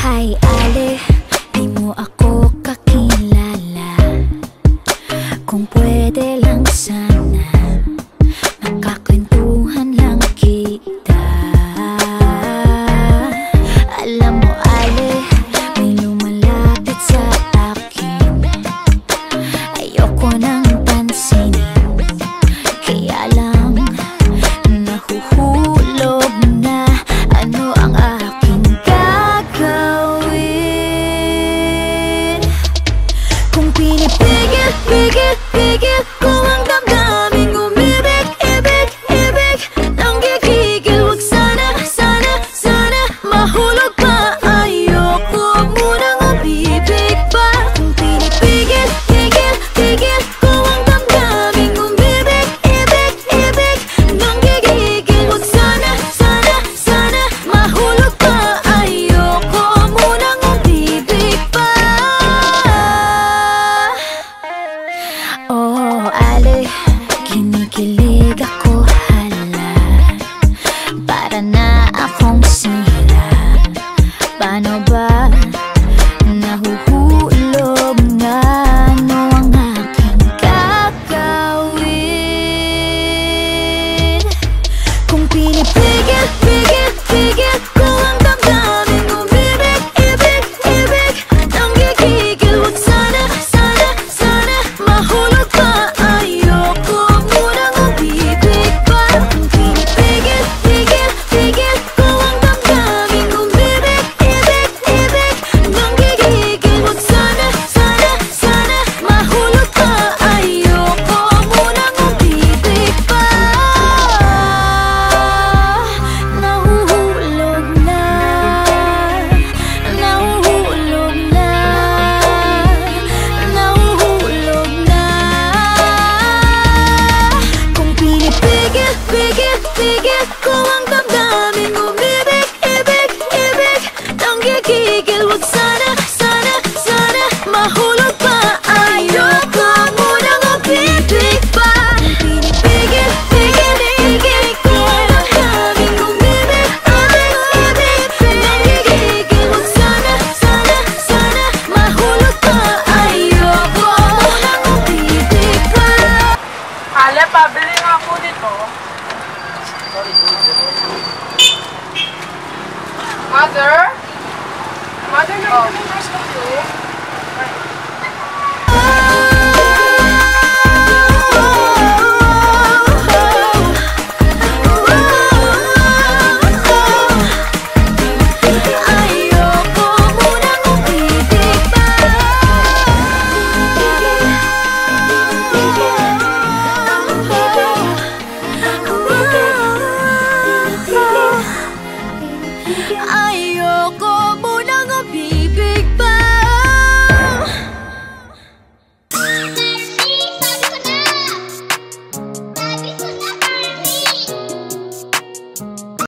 Hi Ale, di mo ako kakilala. Kung pwede lang sana, makakwentuhan lang kita. Alam mo Ale, may lumalapit sa akin. Ayoko nang pansinin, kaya lang nahuhulog na. Ano ang aking gagawin? Kung pinipigil, pigil, pigil ko ang damdaming umibig, ibig, ibig nang gigigil. Huwag sana, sana, sana mahulog pa. Ayoko munang umibig pa. Kung pinipigil, pigil, pigil ko ang damdaming umibig, ibig, ibig nang gigigil. Huwag sana, sana, sana mahulog pa. Ayoko munang umibig pa. Oh, Ale, kinikilig ako hala. Para na akong sira. Paano ba? Nahuhulog nga. Ano ang aking gagawin? Kung pinipigil, pigil, pigil ko ang damdaming umibig, ibig, ibig nang gigigil. Huwag sana, sana, sana mahulog pa. Ayoko munang umibig pa. Kung pinipigil, pigil, pigil ko ang damdaming umibig, ibig, ibig nang gigigil. Huwag sana, sana, sana mahulog pa. Ayoko munang umibig pa. Nahuhulog na, nahuhulog na, nahuhulog na. Kung pinipigil, pigil, pigil ko ang damdamin umibig, ibig, ibig nang gigigil. Huwag sana, sana, sana mahulog pa. Ayoko munang umibig pa. Kung pinipigil, pigil, pigil ko ang damdamin umibig, ibig, ibig nang gigigil. Huwag sana, sana, sana mahulog pa. Ayoko munang umibig pa. Ale, pabili nga ako nito. Mother? Mother, may rice ka po?